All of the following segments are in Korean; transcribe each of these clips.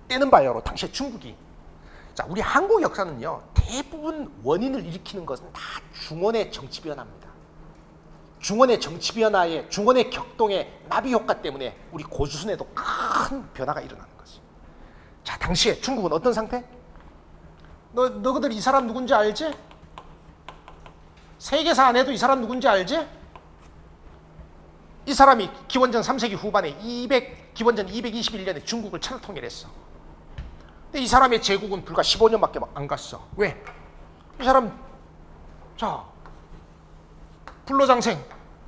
때는 바야흐로 당시에 중국이, 자, 우리 한국 역사는요, 대부분 원인을 일으키는 것은 다 중원의 정치 변화입니다. 중원의 정치 변화에, 중원의 격동의 나비 효과 때문에 우리 고조선에도 큰 변화가 일어나는 거지. 자, 당시에 중국은 어떤 상태? 너희들 이 사람 누군지 알지? 세계사 안 해도 이 사람 누군지 알지? 이 사람이 기원전 3세기 후반에 기원전 221년에 중국을 천하통일했어. 근데 이 사람의 제국은 불과 15년밖에 안 갔어. 왜? 이 사람, 자, 불로장생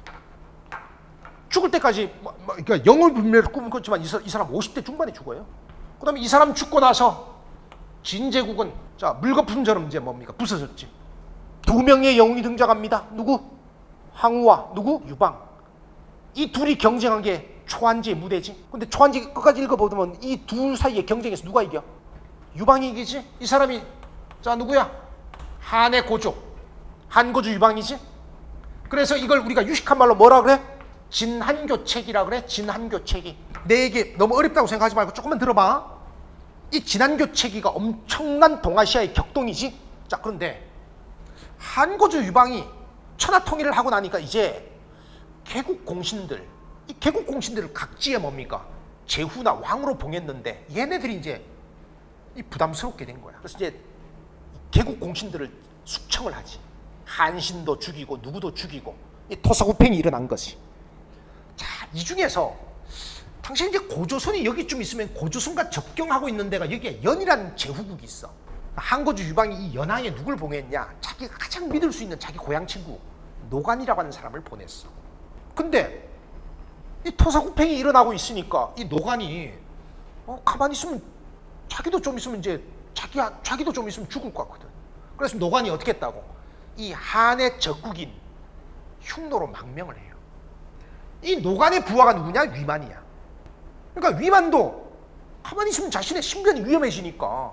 죽을 때까지 그러니까 영웅 분멸을 꿈꿨지만 이 사람 50대 중반에 죽어요. 그 다음에 이 사람 죽고 나서 진제국은, 자, 물거품처럼 이제 뭡니까? 부서졌지. 두 명의 영웅이 등장합니다. 누구? 황후와 누구? 유방. 이 둘이 경쟁한 게 초안지의 무대지. 근데 초안지 끝까지 읽어보면 이 둘 사이의 경쟁에서 누가 이겨? 유방이 이기지. 이 사람이, 자, 누구야? 한의 고조, 한고조 유방이지. 그래서 이걸 우리가 유식한 말로 뭐라 그래? 진한교책이라 그래. 진한교책이. 내 얘기 너무 어렵다고 생각하지 말고 조금만 들어봐. 이 진한교책이가 엄청난 동아시아의 격동이지. 자, 그런데 한고조 유방이 천하통일을 하고 나니까 이제 개국 공신들, 이 개국 공신들을 각지에 뭡니까? 제후나 왕으로 봉했는데 얘네들이 이제 부담스럽게 된 거야. 그래서 이제 개국 공신들을 숙청을 하지. 한신도 죽이고 누구도 죽이고 이 토사구팽이 일어난 것이. 자, 이 중에서 당시 이제 고조선이 여기쯤 있으면 고조선과 접경하고 있는 데가 여기에 연이라는 제후국이 있어. 한고조 유방이 이 연항에 누굴 봉했냐? 자기가 가장 믿을 수 있는 자기 고향 친구 노관이라고 하는 사람을 보냈어. 근데 이 토사구팽이 일어나고 있으니까 이 노관이 가만히 있으면 자기도 좀 있으면 이제 자기도 좀 있으면 죽을 것 같거든. 그래서 노관이 어떻게 했다고? 이 한의 적국인 흉노로 망명을 해요. 이 노관의 부하가 누구냐? 위만이야. 그러니까 위만도 가만히 있으면 자신의 신변이 위험해지니까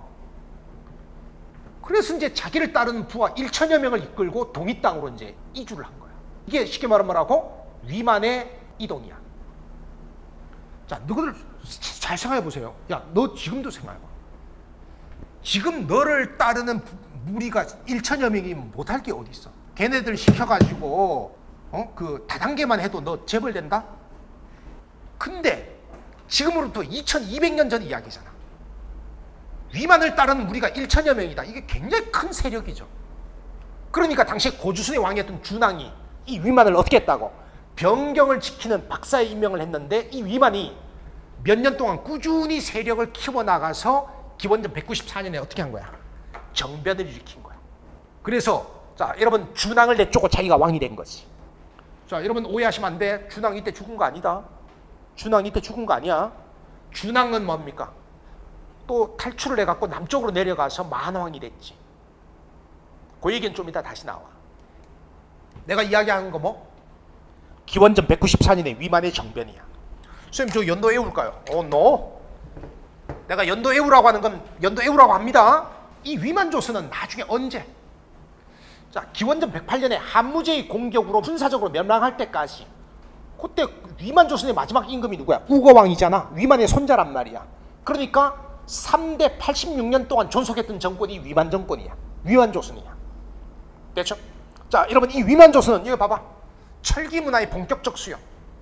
그래서 이제 자기를 따르는 부하 1천여 명을 이끌고 동이 땅으로 이제 이주를 한 거야. 이게 쉽게 말하면 뭐라고? 위만의 이동이야. 자, 너희들 잘 생각해 보세요. 야, 너 지금도 생각해봐. 지금 너를 따르는 무리가 1천여 명이 못할 게 어디 있어? 걔네들 시켜가지고 그 다단계만 해도 너 재벌된다? 근데 지금으로부터 2200년 전 이야기잖아. 위만을 따르는 무리가 1천여 명이다. 이게 굉장히 큰 세력이죠. 그러니까 당시 고조선의 왕이었던 준왕이 이 위만을 어떻게 했다고? 병경을 지키는 박사에 임명을 했는데 이 위만이 몇 년 동안 꾸준히 세력을 키워나가서 기원전 194년에 어떻게 한 거야? 정변을 일으킨 거야. 그래서 자, 여러분, 준왕을 내쫓고 자기가 왕이 된 거지. 자, 여러분 오해하시면 안 돼. 준왕 이때 죽은 거 아니다. 준왕 이때 죽은 거 아니야. 준왕은 뭡니까? 또 탈출을 해갖고 남쪽으로 내려가서 만왕이 됐지. 그 얘기는 좀 이따 다시 나와. 내가 이야기하는 거 뭐? 기원전 194년에 위만의 정변이야. 선생님, 저 연도 외울까요? no. 내가 연도 외우라고 하는 건 연도 외우라고 합니다. 이 위만 조선은 나중에 언제? 자, 기원전 108년에 한무제의 공격으로 군사적으로 멸망할 때까지 그때 위만 조선의 마지막 임금이 누구야? 우거왕이잖아. 위만의 손자란 말이야. 그러니까 3대 86년 동안 존속했던 정권이 위만 정권이야. 위만 조선이야. 됐죠? 자, 여러분, 이 위만 조선은 이거 봐봐. 철기 문화의 본격적 수용.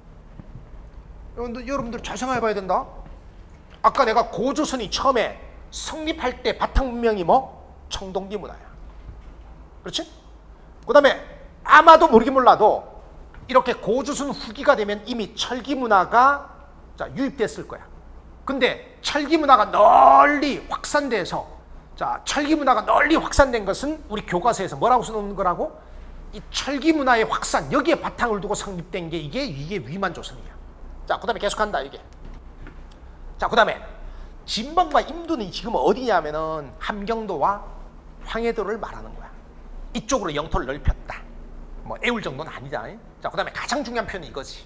여러분들 잘 생각해 봐야 된다. 아까 내가 고조선이 처음에 성립할 때 바탕 문명이 뭐? 청동기 문화야. 그렇지? 그 다음에 아마도 모르긴 몰라도 이렇게 고조선 후기가 되면 이미 철기 문화가 자, 유입됐을 거야. 근데 철기 문화가 널리 확산돼서, 자, 철기 문화가 널리 확산된 것은 우리 교과서에서 뭐라고 써놓는 거라고? 이 철기 문화의 확산, 여기에 바탕을 두고 성립된 게 이게 위만 조선이야. 자, 그 다음에 계속한다, 이게. 자, 그 다음에 진방과 임두는 지금 어디냐면은 함경도와 황해도를 말하는 거야. 이쪽으로 영토를 넓혔다. 뭐 애울 정도는 아니다. 자, 그 다음에 가장 중요한 표현은 이거지.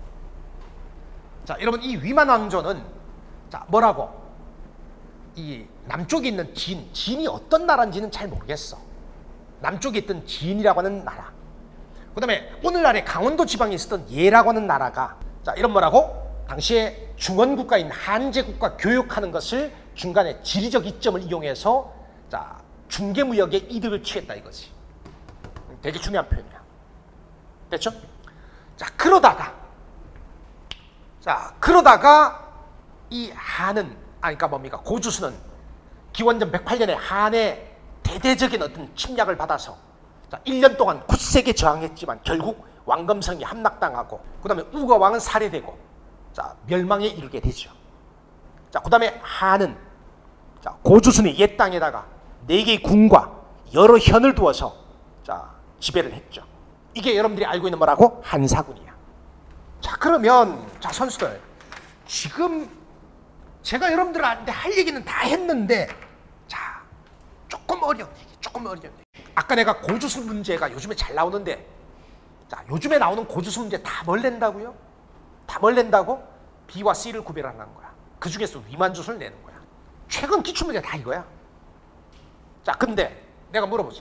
자, 여러분, 이 위만 왕조는 자, 뭐라고? 이 남쪽에 있는 진이 어떤 나라인지는 잘 모르겠어. 남쪽에 있던 진이라고 하는 나라. 그 다음에 오늘날의 강원도 지방에 있었던 예라고 하는 나라가 자, 이런 뭐라고? 당시에 중원국가인 한제국과 교역하는 것을 중간에 지리적 이점을 이용해서 자, 중개무역의 이득을 취했다 이거지. 되게 중요한 표현이야. 됐죠? 자, 그러다가 이 한은 그러니까 뭡니까? 고주수는 기원전 108년에 한의 대대적인 어떤 침략을 받아서 자, 1년 동안 굳세게 저항했지만 결국 왕검성이 함락당하고 그 다음에 우거왕은 살해되고 자, 멸망에 이르게 되죠. 자, 그 다음에 한은 자, 고주순의 옛 땅에다가 4개의 군과 여러 현을 두어서 자, 지배를 했죠. 이게 여러분들이 알고 있는 뭐라고? 한사군이야. 자, 그러면 자, 선수들 지금 제가 여러분들한테 할 얘기는 다 했는데 자, 조금 어려운 얘기. 아까 내가 고주순 문제가 요즘에 잘 나오는데 자, 요즘에 나오는 고주순 문제 다 뭘 낸다고요? 다 뭘 낸다고? B와 C를 구별하는 거야. 그 중에서 위만주순을 내는 거야. 최근 기출문제 다 이거야. 자, 근데 내가 물어보자.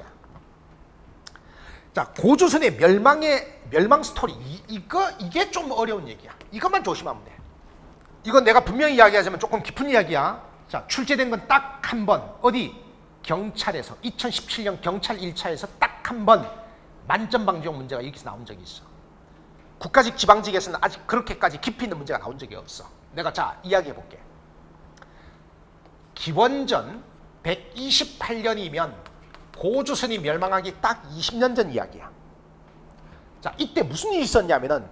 자, 고주순의 멸망 스토리 이게 좀 어려운 얘기야. 이것만 조심하면 돼. 이건 내가 분명히 이야기하자면 조금 깊은 이야기야. 자, 출제된 건 딱 한 번. 어디? 경찰에서 2017년 경찰 1차에서 딱 한 번 만점방지용 문제가 이렇게 나온 적이 있어. 국가직 지방직에서는 아직 그렇게까지 깊이 있는 문제가 나온 적이 없어. 내가 자, 이야기해 볼게. 기원전 128년이면 고주순이 멸망하기 딱 20년 전 이야기야. 자, 이때 무슨 일이 있었냐면은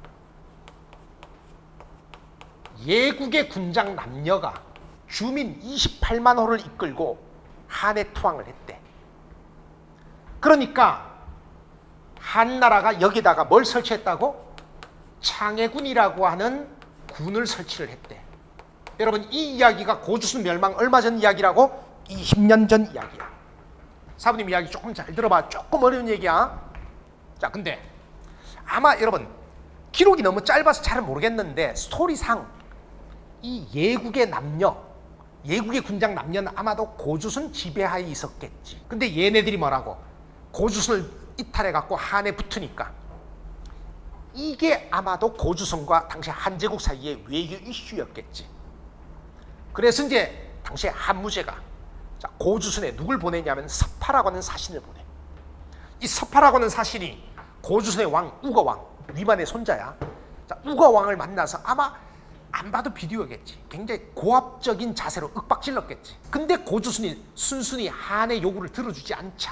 예국의 군장 남녀가 주민 28만 호를 이끌고 한에 투항을 했대. 그러니까 한나라가 여기다가 뭘 설치했다고? 창해군이라고 하는 군을 설치를 했대. 여러분, 이 이야기가 고주순 멸망 얼마 전 이야기라고? 20년 전 이야기야. 사부님 이야기 조금 잘 들어봐. 조금 어려운 얘기야. 자, 근데 아마 여러분 기록이 너무 짧아서 잘 모르겠는데 스토리상 이 예국의 군장 남녀는 아마도 고주순 지배하에 있었겠지. 근데 얘네들이 뭐라고? 고주순을 이탈해갖고 한에 붙으니까 이게 아마도 고주순과 당시 한제국 사이의 외교 이슈였겠지. 그래서 이제 당시에 한무제가 자, 고주순에 누굴 보내냐면 서파라고 하는 사신을 보내. 이 서파라고 하는 사신이 고주순의 왕 우거왕 위만의 손자야. 자, 우거왕을 만나서 아마 안 봐도 비디오겠지. 굉장히 고압적인 자세로 윽박질렀겠지. 근데 고주순이 순순히 한의 요구를 들어주지 않자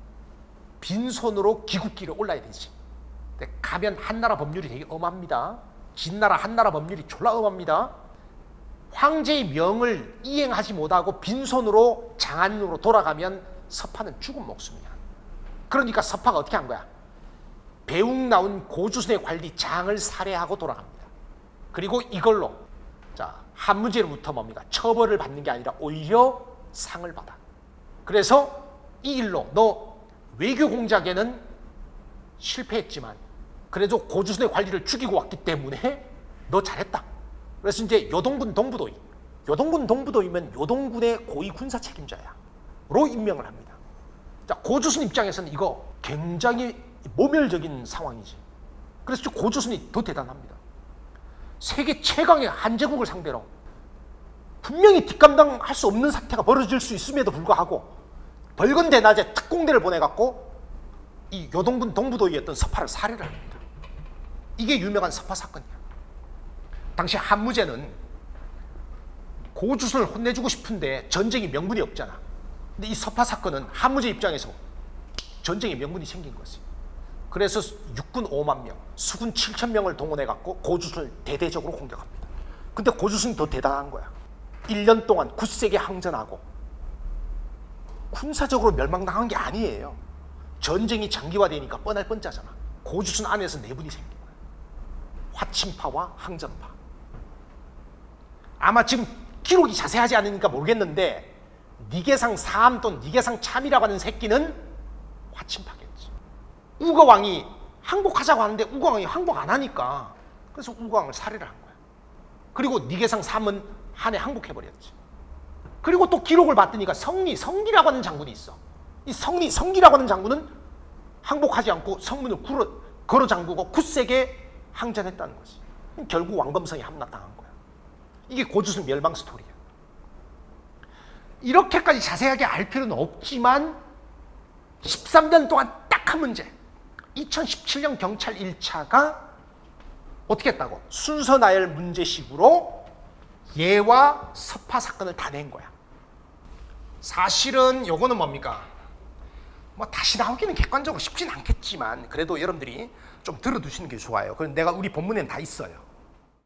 빈손으로 기국길에 올라야 되지. 근데 가면 한나라 법률이 되게 엄합니다. 진나라 한나라 법률이 졸라 엄합니다. 황제의 명을 이행하지 못하고 빈손으로 장안으로 돌아가면 서파는 죽은 목숨이야. 그러니까 서파가 어떻게 한 거야? 배웅 나온 고주순의 관리 장을 살해하고 돌아갑니다. 그리고 이걸로 자, 한무제로부터 뭡니까? 처벌을 받는 게 아니라 오히려 상을 받아. 그래서 이 일로 너 외교 공작에는 실패했지만 그래도 고주순의 관리를 죽이고 왔기 때문에 너 잘했다. 그래서 이제 요동군 동부도의, 요동군 동부도이면 요동군의 고위 군사 책임자야 로 임명을 합니다. 자, 고주순 입장에서는 이거 굉장히 모멸적인 상황이지. 그래서 고주순이 더 대단합니다. 세계 최강의 한제국을 상대로 분명히 뒷감당할 수 없는 사태가 벌어질 수 있음에도 불구하고 벌건대 낮에 특공대를 보내갖고 이 요동군 동부도의였던 서파를 살해를 합니다. 이게 유명한 서파 사건이야. 당시 한무제는 고주순을 혼내주고 싶은데 전쟁이 명분이 없잖아. 근데 이 서파 사건은 한무제 입장에서 전쟁의 명분이 생긴 거지. 그래서 육군 5만 명, 수군 7천 명을 동원해갖고 고주순을 대대적으로 공격합니다. 근데 고주순이 더 대단한 거야. 1년 동안 굳세게 항전하고 군사적으로 멸망당한 게 아니에요. 전쟁이 장기화되니까 뻔할 뻔짜잖아. 고주순 안에서 내분이 생긴 거야. 화친파와 항전파. 아마 지금 기록이 자세하지 않으니까 모르겠는데 니계상 사암 또는 니계상 참이라고 하는 새끼는 화친파겠지. 우거왕이 항복하자고 하는데 우거왕이 항복 안 하니까 그래서 우거왕을 살해를 한 거야. 그리고 니계상 3은 한에 항복해버렸지. 그리고 또 기록을 봤더니까 성기라고 하는 장군이 있어. 이 성기라고 하는 장군은 항복하지 않고 성문을 걸어 잠그고 굳세게 항전했다는 거지. 결국 왕검성이 함락당한 거야. 이게 고주순 멸망 스토리야. 이렇게까지 자세하게 알 필요는 없지만 13년 동안 딱 한 문제. 2017년 경찰 1차가 어떻게 했다고? 순서 나열 문제식으로 예와 서파 사건을 다 낸 거야. 사실은 요거는 뭡니까? 뭐 다시 나오기는 객관적으로 쉽진 않겠지만 그래도 여러분들이 좀 들어두시는 게 좋아요. 그럼 내가 우리 본문에는 다 있어요.